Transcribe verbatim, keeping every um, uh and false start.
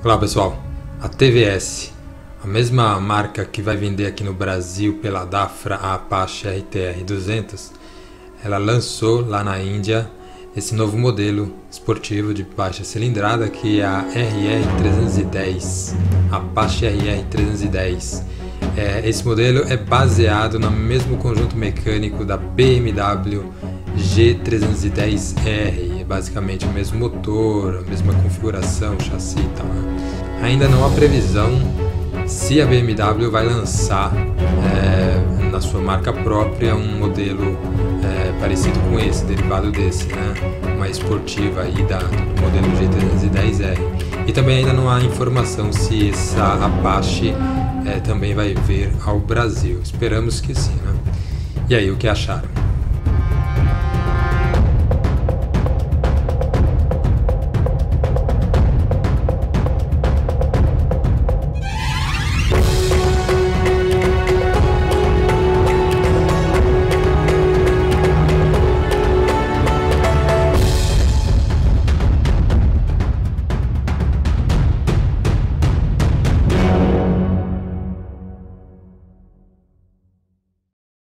Olá pessoal, a T V S, a mesma marca que vai vender aqui no Brasil pela Dafra a Apache R T R duzentos, ela lançou lá na Índia esse novo modelo esportivo de baixa cilindrada que é a R R trezentos e dez, Apache R R trezentos e dez. É, esse modelo é baseado no mesmo conjunto mecânico da B M W G trezentos e dez R, é basicamente o mesmo motor, a mesma configuração, chassi e tal, né? Ainda não há previsão se a B M W vai lançar é, na sua marca própria um modelo é, parecido com esse, derivado desse, né? Uma esportiva aí da, do modelo G trezentos e dez R. E também ainda não há informação se essa Apache é, também vai vir ao Brasil. Esperamos que sim, né? E aí, o que acharam?